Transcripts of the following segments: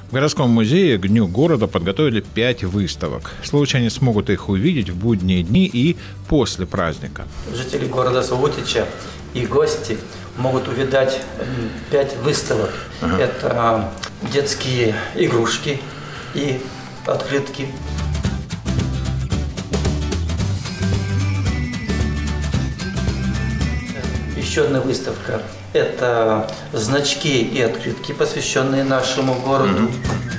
В городском музее к Дню города подготовили 5 выставок. Славутчане смогут их увидеть в будние дни и после праздника. Жители города Славутича и гости могут увидать 5 выставок. Это детские игрушки и открытки. Еще одна выставка – это значки и открытки, посвященные нашему городу.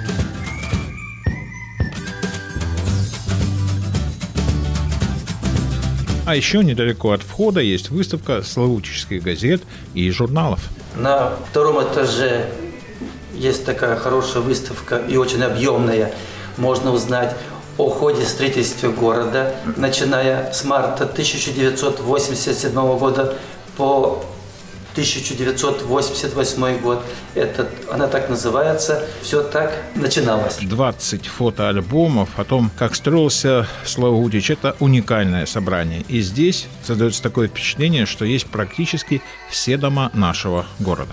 А еще недалеко от входа есть выставка славутичских газет и журналов. На 2-м этаже есть такая хорошая выставка и очень объемная. Можно узнать о ходе строительства города, начиная с марта 1987 года по 1988 год. Она так называется. Все так начиналось. 20 фотоальбомов о том, как строился Славутич. Это уникальное собрание. И здесь создается такое впечатление, что есть практически все дома нашего города.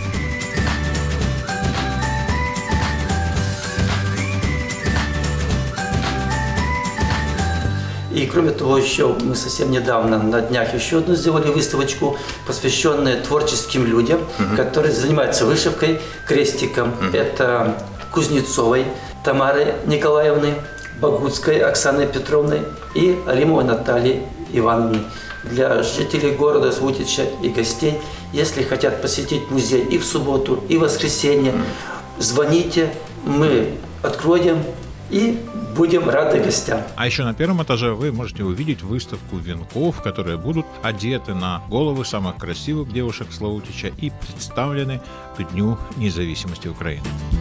И кроме того, еще мы совсем недавно, на днях, еще одну сделали выставочку, посвященную творческим людям, которые занимаются вышивкой, крестиком. Это Кузнецовой Тамары Николаевны, Богутской Оксаны Петровны и Алимовой Натальи Ивановны. Для жителей города Славутича и гостей, если хотят посетить музей и в субботу, и в воскресенье, звоните, мы откроем и будем рады гостям. А еще на 1-м этаже вы можете увидеть выставку венков, которые будут одеты на головы самых красивых девушек Славутича и представлены к Дню независимости Украины.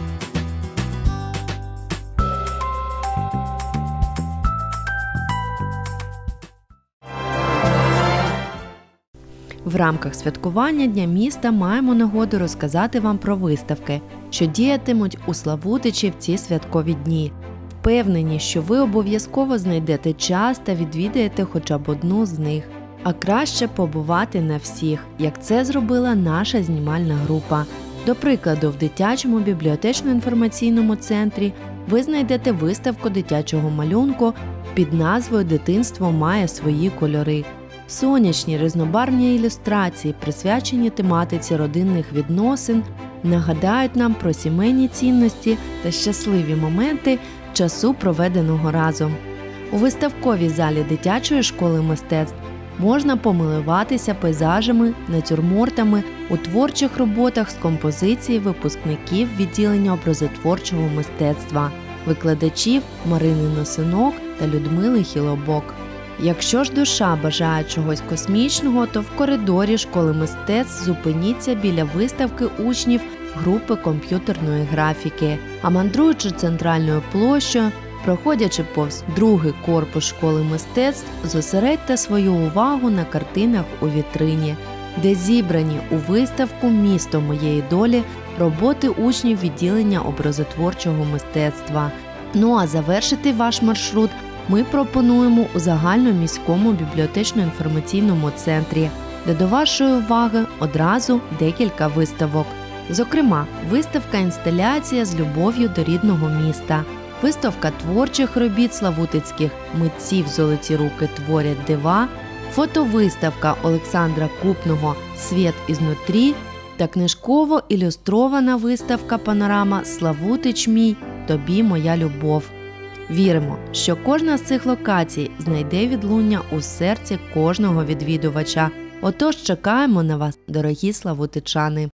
В рамках святкування Дня міста маємо нагоду розказати вам про виставки, що діятимуть у Славутичі в ці святкові дні. Впевнені, що ви обов'язково знайдете час та відвідаєте хоча б одну з них. А краще побувати на всіх, як це зробила наша знімальна група. До прикладу, в дитячому бібліотечно-інформаційному центрі ви знайдете виставку дитячого малюнку під назвою «Дитинство має свої кольори». Сонячні різнобарвні ілюстрації, присвячені тематиці родинних відносин, нагадають нам про сімейні цінності та щасливі моменти часу, проведеного разом. У виставковій залі дитячої школи мистецтв можна помилуватися пейзажами, натюрмортами у творчих роботах з композиції випускників відділення образотворчого мистецтва, викладачів Марини Носинок та Людмили Хілобок. Якщо ж душа бажає чогось космічного, то в коридорі школи мистецтв зупиніться біля виставки учнів групи комп'ютерної графіки. А мандруючи центральною площею, проходячи повз 2-й корпус школи мистецтв, зосередьте свою увагу на картинах у вітрині, де зібрані у виставку «Місто моєї долі» роботи учнів відділення образотворчого мистецтва. Ну а завершити ваш маршрут ми пропонуємо у загальноміському бібліотечно-інформаційному центрі, де до вашої уваги одразу декілька виставок. Зокрема, виставка-інсталяція з любов'ю до рідного міста, виставка творчих робіт славутицьких митців «Золоті руки творять дива», фотовиставка Олександра Купного «Світ ізнутрі» та книжково-ілюстрована виставка «Панорама Славутич мій, тобі моя любов». Віримо, що кожна з цих локацій знайде відлуння у серці кожного відвідувача. Отож чекаємо на вас, дорогі славутичани!